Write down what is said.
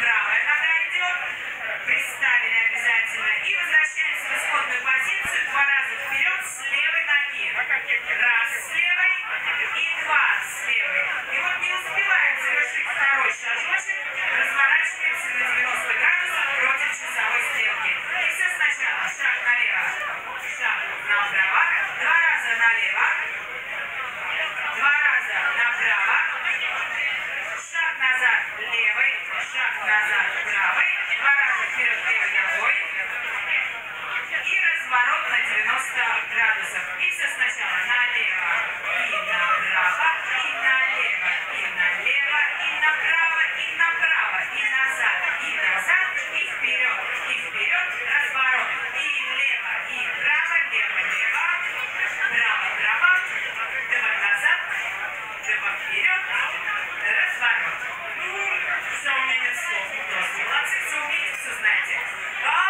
правая нога идет. Приставили обязательно. И возвращаемся в исходную позицию. 2 раза вперед с левой ноги. Раз с левой и 2 с левой. И вот не успеваем завершить второй шажочек. Разворачиваемся на 90 градусов против часовой стрелки. И все сначала. Шаг налево. Шаг направо. 2 раза налево. 2 раза направо. Шаг назад левой. Шаг назад правой. 2 раза вперед левой ногой. И разворот на 90 градусов. И все сначала. Налево и направо. И налево и налево. И направо и направо. И назад и назад. И вперед и вперед. Разворот. И лево и право. Лево лево. Право право. Лево назад. Лево вперед. Разворот. Ну, все умение слов. Молодцы, все умеете, все знаете.